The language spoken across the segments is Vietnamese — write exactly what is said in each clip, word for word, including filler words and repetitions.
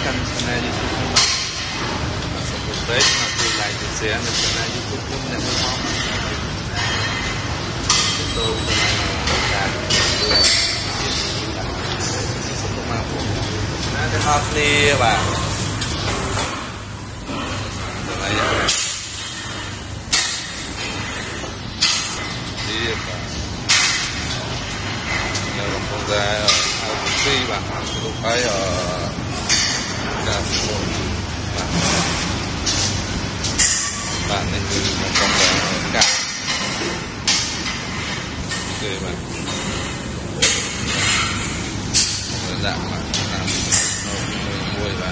កាន់ channel YouTube នេះសូមកុំភ្លេចជួយ like និង share នៅ channel YouTube ខ្ញុំអ្នកមើលមកចូលទៅការសូមមកបងណាទាំងអស់គ្នាបាទហើយនេះបាទនៅកំពុងតែเอาពីបាទរូបហើយការស្គាល់បាទបាទនេះគឺកំពុងតែការគេបាទដាក់មកតាមមួយបាទ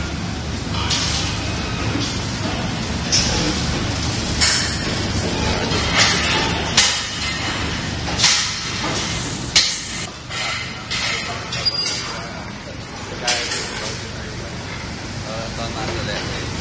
ตอนนั้นแหละ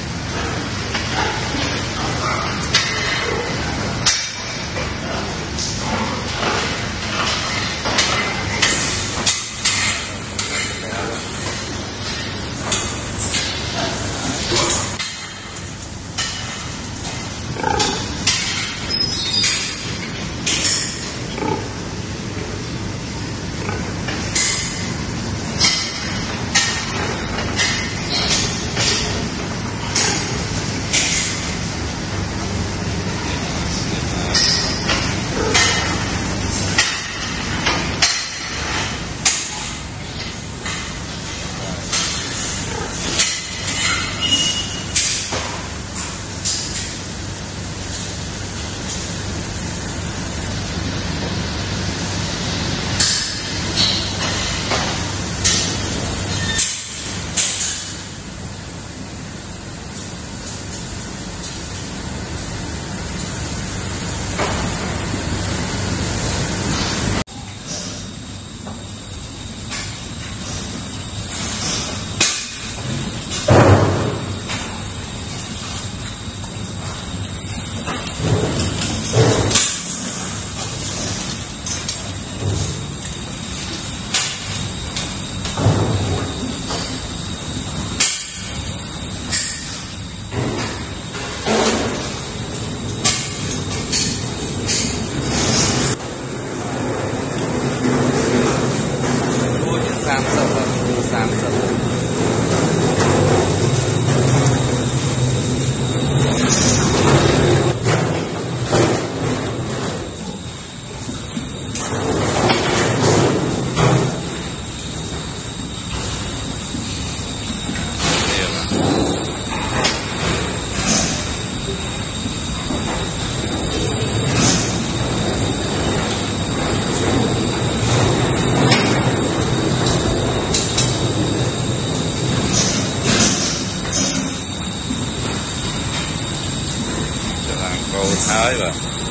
ហើយបាទ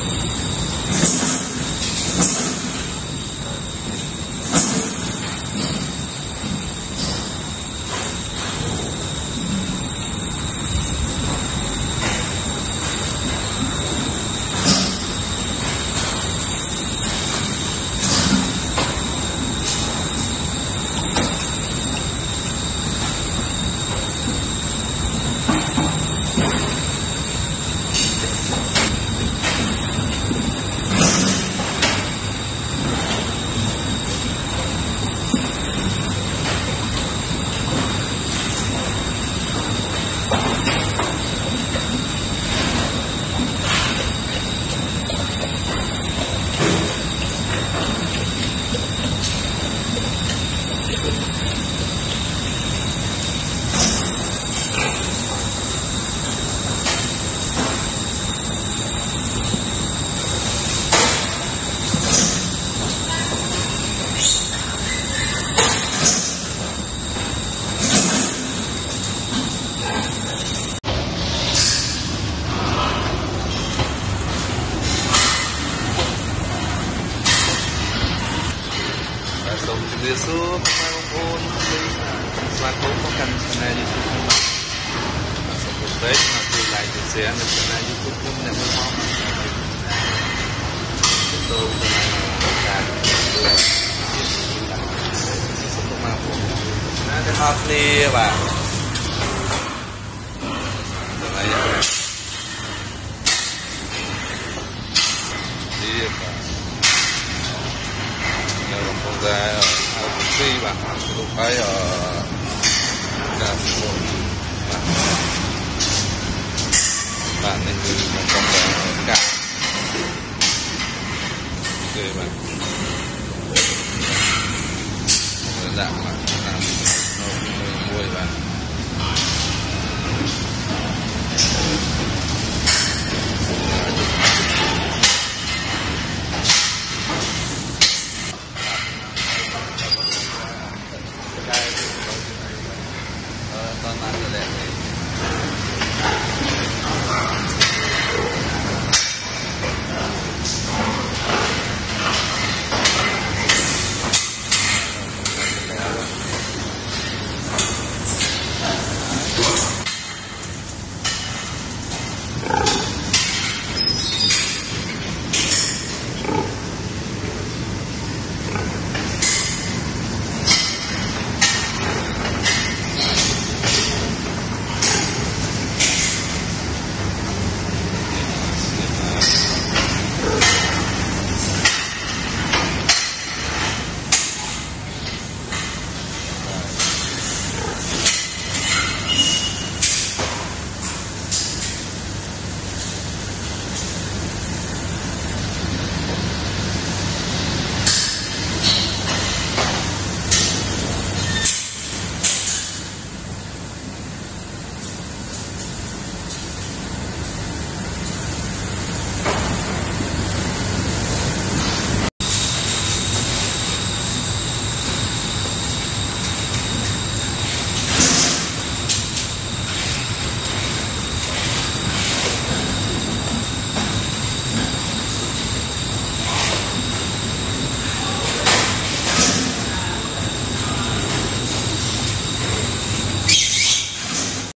សូមជម្រាបសួរបងប្អូនស្វាគមន៍មកកាន់ channel YouTube នេះសូមកុំភ្លេចជួយ like និង share នៅ channel YouTube ខ្ញុំអ្នកមើលមកចូលទៅការសូមមកបងណាទាំងអស់គ្នាបាទ này đi và nhờ con ra ở công ty bạn lúc ấy ở làm bạn này từ một con bé cả người bạn một dạng mà làm nuôi bạn toàn ăn rồi đấy.